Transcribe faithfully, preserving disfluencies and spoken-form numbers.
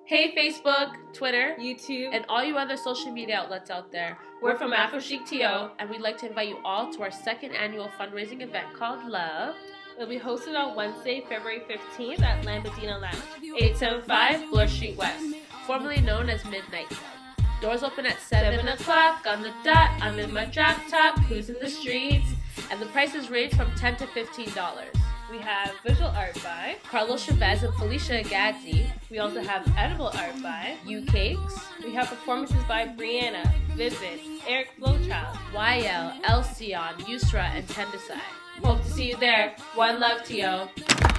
Hey Facebook, Twitter, YouTube, and all you other social media outlets out there. We're from Afro Chic T O, and we'd like to invite you all to our second annual fundraising event called Love. It'll be hosted on Wednesday, February fifteenth at Lambadina Lounge, eight seventy-five Bloor Street West, formerly known as Midnight. Doors open at seven o'clock on the dot. I'm in my drop top, cruising the streets, and the prices range from ten to fifteen dollars. We have visual art by Carlos Chavez and Felicia Gadzi. We also have edible art by U Cakes. We have performances by Brianna, Vivid, Eric Flowchild, Y L, Elsion, Yusra, and Tendasai. Hope to see you there. One love, T O.